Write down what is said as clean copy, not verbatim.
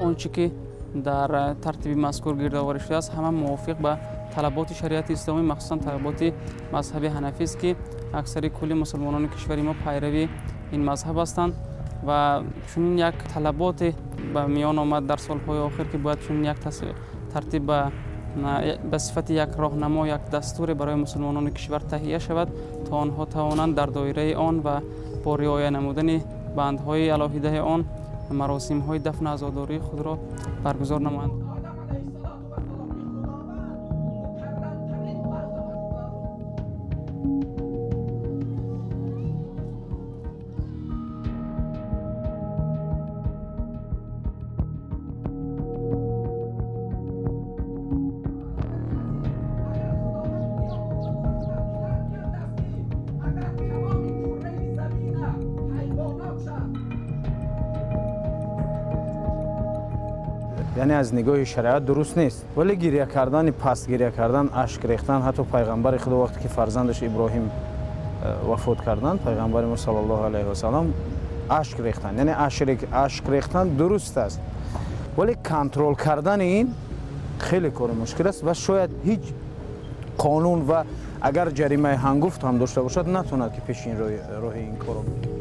آنچه که در ترتیب مذکور گردآوری شده است همه موافق به طلبات شریعت اسلامی، مخصوصا طلبات مذهب حنفی است که اکثر کل مسلمانان کشور ما پیروی این مذهب هستند و چون یک طلبات به میان آمد در سالهای آخر که باید چون یک ترتیب به صفت یک راهنما، یک دستور برای مسلمانان کشور تهیه شود تا آنها توانند در دایره آن و با رعایت نمودن بندهای علاهیده آن مراسم های دفن عزاداری خود را برگزار نمایند. یعنی از نگاه شریعت درست نیست، ولی گریه کردن، پست گریه کردن، اشک ریختن، حتی پیغمبر خدا وقتی که فرزندش ابراهیم وفات کردند، پیغمبر ما صلی الله علیه و سلام اشک ریختن، یعنی اشک ریختن درست است، ولی کنترل کردن این خیلی کار مشکل است و شاید هیچ قانون و اگر جریمه هنگفت هم داشته باشد نتواند که پیش این راه این کارو